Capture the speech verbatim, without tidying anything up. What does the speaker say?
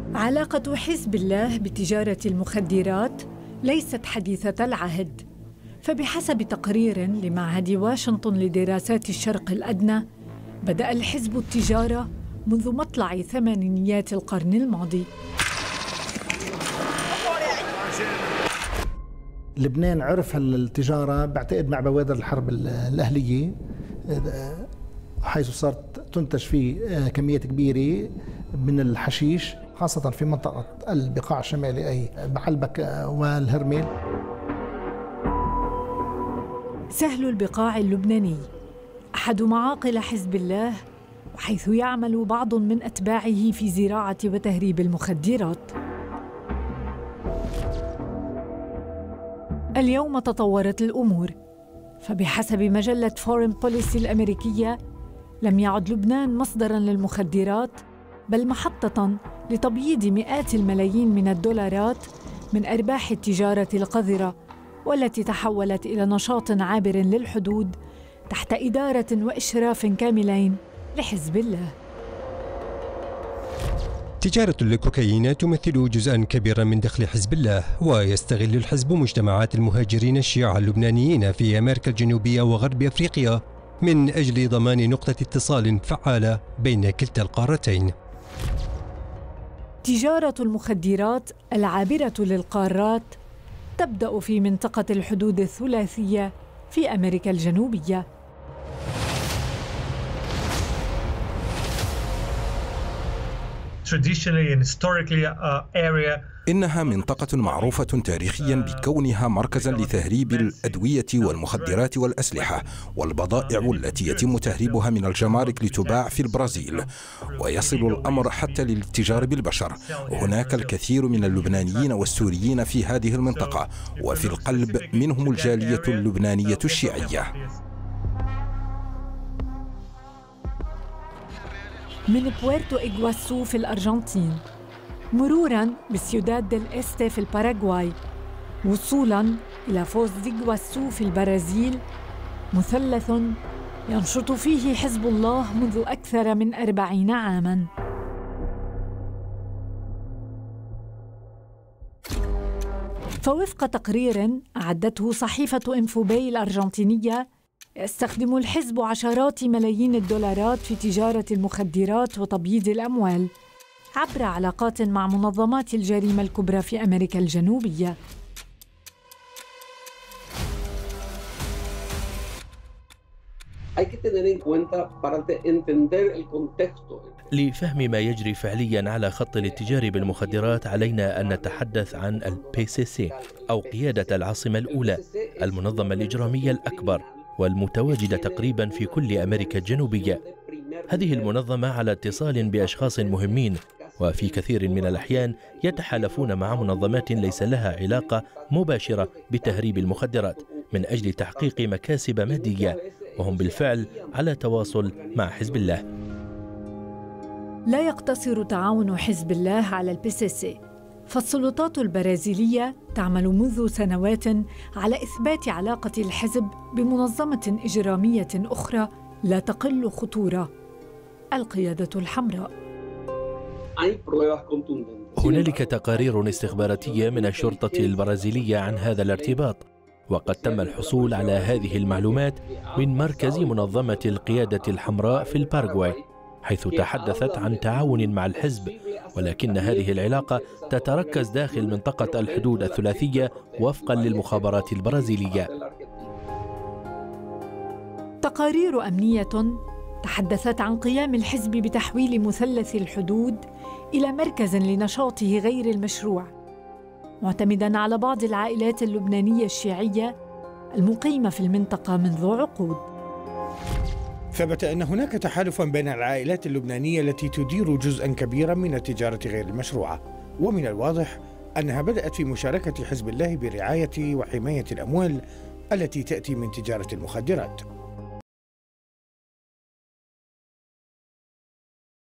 علاقة حزب الله بتجارة المخدرات ليست حديثة العهد، فبحسب تقرير لمعهد واشنطن لدراسات الشرق الأدنى بدأ الحزب التجارة منذ مطلع ثمانينيات القرن الماضي. لبنان عرف التجارة بعتقد مع بوادر الحرب الأهلية، حيث صارت تنتج فيه كميات كبيرة من الحشيش، خاصة في منطقة البقاع الشمالي أي بعلبك والهرمل. سهل البقاع اللبناني أحد معاقل حزب الله، وحيث يعمل بعض من أتباعه في زراعة وتهريب المخدرات. اليوم تطورت الأمور، فبحسب مجلة فورين بوليسي الأمريكية لم يعد لبنان مصدراً للمخدرات، بل محطة لتبييض مئات الملايين من الدولارات من أرباح التجارة القذرة، والتي تحولت إلى نشاط عابر للحدود تحت إدارة وإشراف كاملين لحزب الله. تجارة الكوكايين تمثل جزءاً كبيراً من دخل حزب الله، ويستغل الحزب مجتمعات المهاجرين الشيعة اللبنانيين في أمريكا الجنوبية وغرب أفريقيا من أجل ضمان نقطة اتصال فعالة بين كلتا القارتين. تجارة المخدرات العابرة للقارات تبدأ في منطقة الحدود الثلاثية في أمريكا الجنوبية. إنها منطقة معروفة تاريخياً بكونها مركزاً لتهريب الأدوية والمخدرات والأسلحة والبضائع التي يتم تهريبها من الجمارك لتباع في البرازيل، ويصل الأمر حتى للاتجار بالبشر. هناك الكثير من اللبنانيين والسوريين في هذه المنطقة، وفي القلب منهم الجالية اللبنانية الشيعية. من بويرتو إغواسو في الأرجنتين، مروراً بسيوداد ديل إستي في الباراغواي، وصولاً إلى فوز دي إغواسو في البرازيل، مثلث ينشط فيه حزب الله منذ أكثر من أربعين عاماً. فوفق تقرير أعدته صحيفة إنفوباي الأرجنتينية، يستخدم الحزب عشرات ملايين الدولارات في تجارة المخدرات وتبييض الأموال عبر علاقات مع منظمات الجريمة الكبرى في أمريكا الجنوبية. لفهم ما يجري فعلياً على خط الاتجار بالمخدرات علينا أن نتحدث عن البي سي سي أو قيادة العاصمة الأولى، المنظمة الإجرامية الأكبر والمتواجدة تقريباً في كل أمريكا الجنوبية. هذه المنظمة على اتصال بأشخاص مهمين، وفي كثير من الأحيان يتحالفون مع منظمات ليس لها علاقة مباشرة بتهريب المخدرات من أجل تحقيق مكاسب مادية، وهم بالفعل على تواصل مع حزب الله. لا يقتصر تعاون حزب الله على البي سي سي، فالسلطات البرازيلية تعمل منذ سنوات على إثبات علاقة الحزب بمنظمة إجرامية أخرى لا تقل خطورة: القيادة الحمراء. هنالك تقارير استخباراتية من الشرطة البرازيلية عن هذا الارتباط، وقد تم الحصول على هذه المعلومات من مركز منظمة القيادة الحمراء في الباراغواي، حيث تحدثت عن تعاون مع الحزب، ولكن هذه العلاقة تتركز داخل منطقة الحدود الثلاثية وفقاً للمخابرات البرازيلية. تقارير أمنية تحدثت عن قيام الحزب بتحويل مثلث الحدود إلى مركز لنشاطه غير المشروع، معتمداً على بعض العائلات اللبنانية الشيعية المقيمة في المنطقة منذ عقود. ثبت أن هناك تحالفاً بين العائلات اللبنانية التي تدير جزءاً كبيراً من التجارة غير المشروعة، ومن الواضح أنها بدأت في مشاركة حزب الله برعاية وحماية الأموال التي تأتي من تجارة المخدرات.